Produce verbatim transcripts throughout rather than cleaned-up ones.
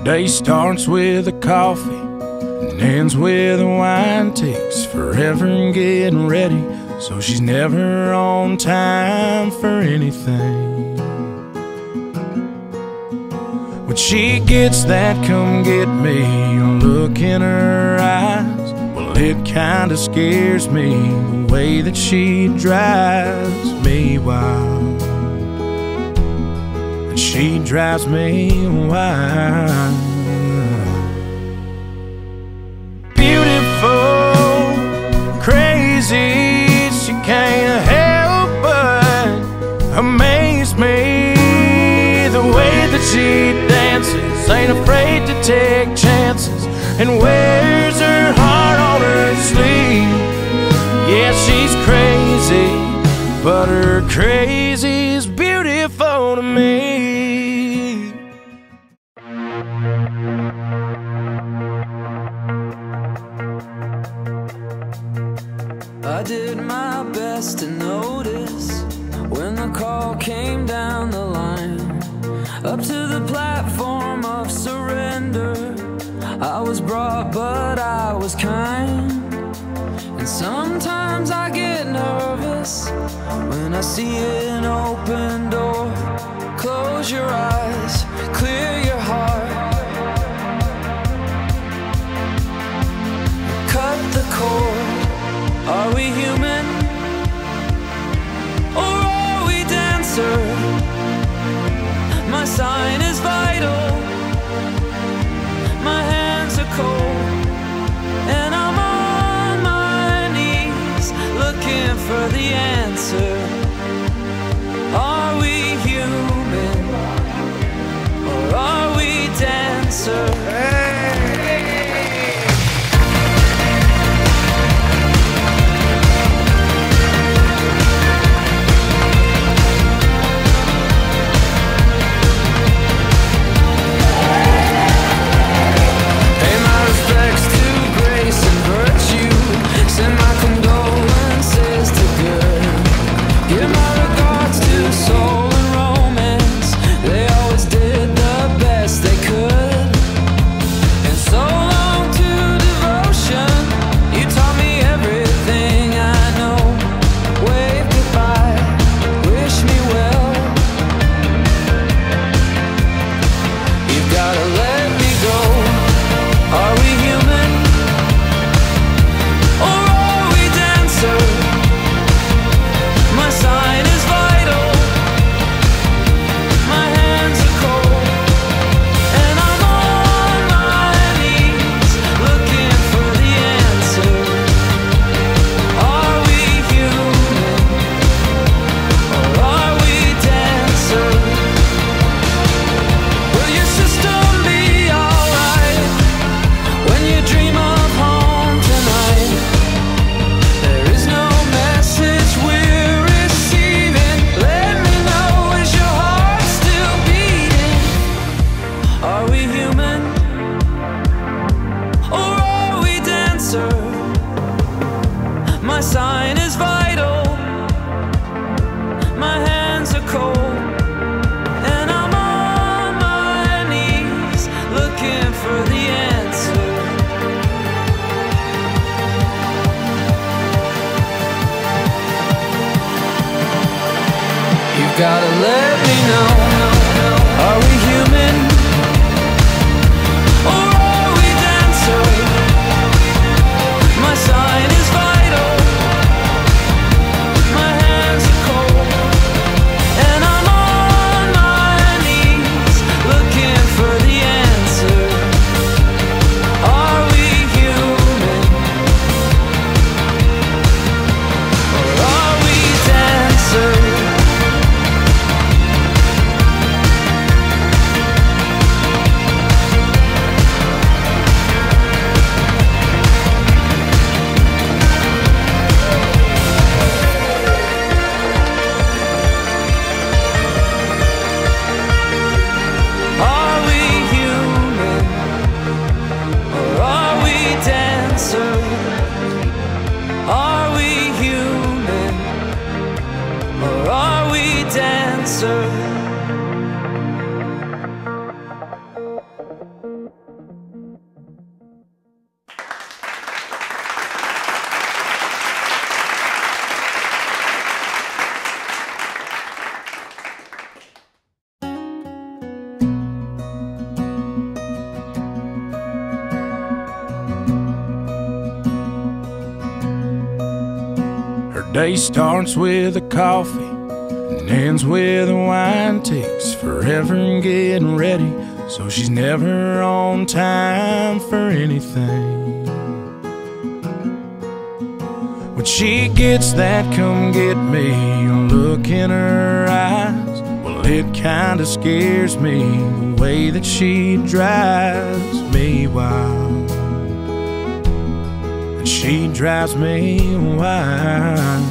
Day starts with a coffee and ends with a wine. Takes forever getting ready, so she's never on time for anything. When she gets that come get me look in her eyes, well, it kinda scares me the way that she drives me wild. And she drives me wild. Beautiful, crazy, she can't help but amaze me. The way that she dances, ain't afraid to take chances, and wears her heart on her sleeve. Yeah, she's crazy, but her crazy's beautiful to me. I did my best to notice when the call came down the line, up to the platform of surrender. I was brought, but I was kind. And sometimes I get nervous when I see an open door. Close your eyes, clear your heart, cut the cord. Are we human, or are we dancer? My sign is vital, my hands are cold, and I'm on my knees looking for the answer. Are we human, or are we dancer? Send my condolences to good. Give my regards to soul and romance. They always did the best they could. And so long to devotion. You taught me everything I know. Wave goodbye, wish me well. You've gotta let me go. Are we human? My sign is vital, my hands are cold, and I'm on my knees looking for the answer. Are we human, or are we dancer? Will your system be alright when you dream of home tonight? There is no message we're receiving. Let me know, is your heart still beating? Are we human, or are we dancer? My sign is vital, my hands are cold, and I'm on my knees looking for the answer. You've gotta let me know. Are we human, or are we dancer? My sign is vital, my hands are cold, and I'm on my knees looking for the answer. Are we human, or are we dancer? Day starts with a coffee and ends with a wine. Takes forever in getting ready, so she's never on time for anything. When she gets that come get me look in her eyes, well, it kinda scares me, the way that she drives me wild. And she drives me wild.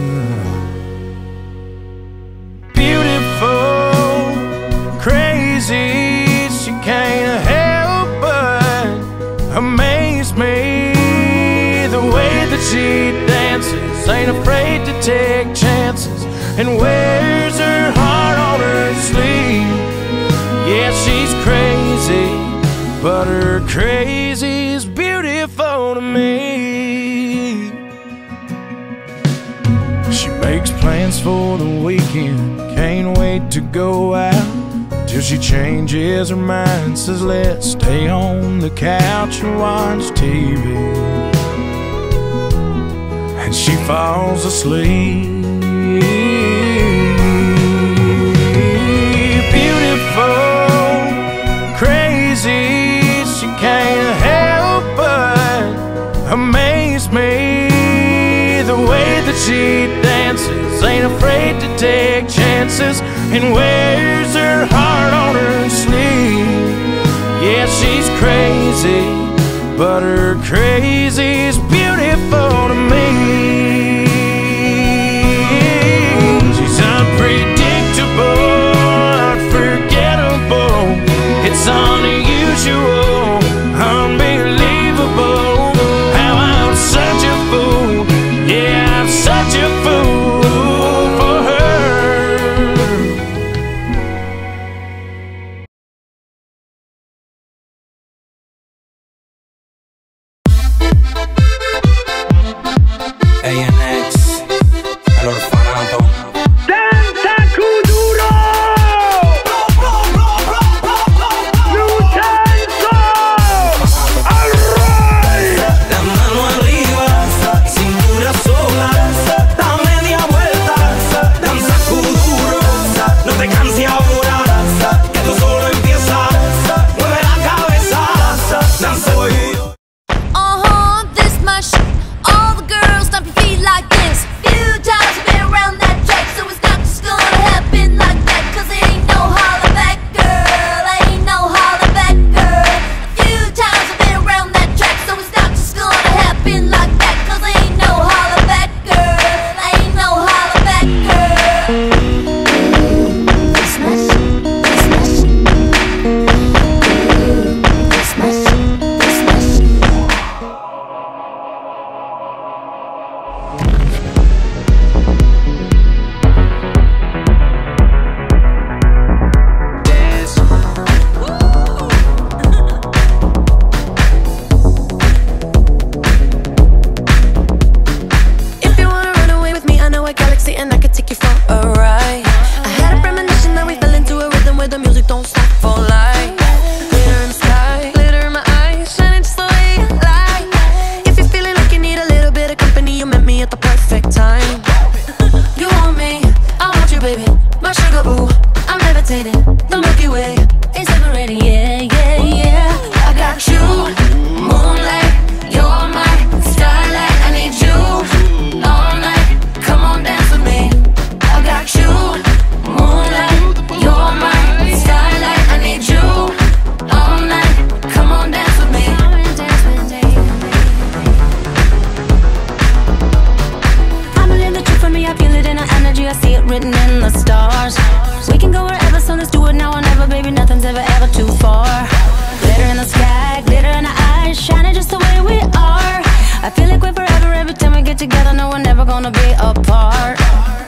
Beautiful, crazy, she can't help but amaze me. The way that she dances, ain't afraid to take chances, and wears her heart on her sleeve. Yeah, she's crazy, but her crazy's beautiful to me. She makes plans for the weekend, can't wait to go out, till she changes her mind, says let's stay on the couch and watch T V. And she falls asleep. Beautiful, crazy, she can't help but amaze me. The way that she dances, ain't afraid to take chances, and wears her heart on her sleeve. Yeah, she's crazy, but her crazy's beautiful to me. She's unpredictable, unforgettable. It's unusual, unbelievable, how I'm such a fool. Yeah, I'm such a fool for her. A N X, el orfanato. ¡Danza Kuduro! ¡Lucenzo! ¡Array! La mano arriba, cintura sola, da media vuelta, danza Kuduro. No te canses ahora, que esto solo empieza. Mueve la cabeza, danza hoy. Uh-huh, this my shit. All the girls stomp your feet like this. Few times you've been around that track, so it's not just gonna happen like that. Cause it ain't no holler back, girl. Ain't no holler back, girl. A few times I've been around that track, so it's not just gonna happen like that. Cause it ain't no holler back, girl. Ain't no holler back, girl. This my shit, this my shit. This my shit, this my shit. If you wanna run away with me, I know a galaxy and I could take you for a ride. I had a premonition that we fell into a rhythm where the music don't stop for life. Glitter in the sky, glitter in my eyes, shining just the way you like. If you're feeling like you need a little bit of company, you met me at the perfect time. You want me, I want you, baby, my sugar boo. I'm levitating, the Milky Way is separating, yeah, yeah, yeah. I got you, moonlight, you're my starlight. I need you all night, come on dance with me. I got you, moonlight, you're my starlight. I need you all night, come on dance with me. I'm living the truth for me, I feel it in our energy, I see it written in the stars. We can go wherever, so let's do it now or never, baby, nothing's ever, ever too far. Glitter in the sky, glitter in our eyes, shining just the way we are. I feel like we're forever every time we get together, no, we're never gonna be apart.